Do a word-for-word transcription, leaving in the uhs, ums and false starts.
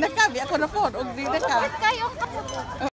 na ka, biya ko na po, og di na ka. Kayo